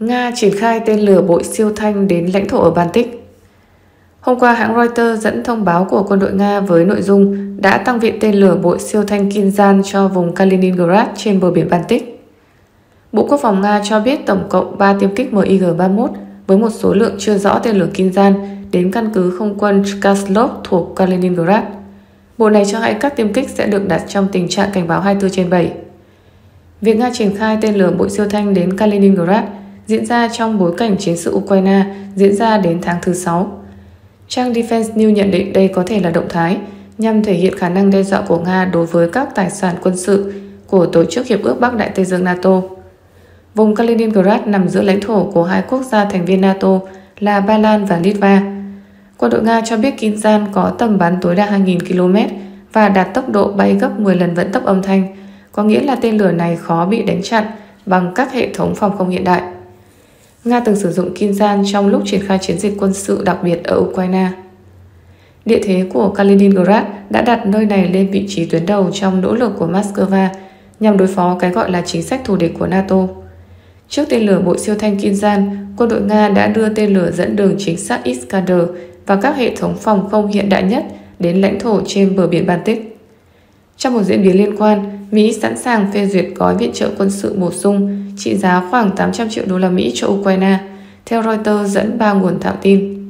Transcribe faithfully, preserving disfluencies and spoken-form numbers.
Nga triển khai tên lửa bội siêu thanh đến lãnh thổ ở Baltic. Hôm qua, hãng Reuters dẫn thông báo của quân đội Nga với nội dung đã tăng viện tên lửa bội siêu thanh Kinzhan cho vùng Kaliningrad trên bờ biển Baltic. Bộ Quốc phòng Nga cho biết tổng cộng ba tiêm kích em i giê ba mươi mốt với một số lượng chưa rõ tên lửa Kinzhan đến căn cứ không quân Chkaslov thuộc Kaliningrad. Bộ này cho hay các tiêm kích sẽ được đặt trong tình trạng cảnh báo hai mươi bốn trên bảy. Việc Nga triển khai tên lửa bội siêu thanh đến Kaliningrad diễn ra trong bối cảnh chiến sự Ukraine diễn ra đến tháng thứ sáu. Trang Defense News nhận định đây có thể là động thái nhằm thể hiện khả năng đe dọa của Nga đối với các tài sản quân sự của Tổ chức Hiệp ước Bắc Đại Tây Dương NATO. Vùng Kaliningrad nằm giữa lãnh thổ của hai quốc gia thành viên NATO là Ba Lan và Litva. Quân đội Nga cho biết Kinzhan có tầm bắn tối đa hai nghìn ki lô mét và đạt tốc độ bay gấp mười lần vận tốc âm thanh, có nghĩa là tên lửa này khó bị đánh chặn bằng các hệ thống phòng không hiện đại. Nga từng sử dụng Kinzhan trong lúc triển khai chiến dịch quân sự đặc biệt ở Ukraine. Địa thế của Kaliningrad đã đặt nơi này lên vị trí tuyến đầu trong nỗ lực của Moscow nhằm đối phó cái gọi là chính sách thù địch của NATO. Trước tên lửa bội siêu thanh Kinzhan, quân đội Nga đã đưa tên lửa dẫn đường chính xác Iskander và các hệ thống phòng không hiện đại nhất đến lãnh thổ trên bờ biển Baltic. Trong một diễn biến liên quan, Mỹ sẵn sàng phê duyệt gói viện trợ quân sự bổ sung trị giá khoảng tám trăm triệu đô la Mỹ cho Ukraine, theo Reuters dẫn ba nguồn thạo tin.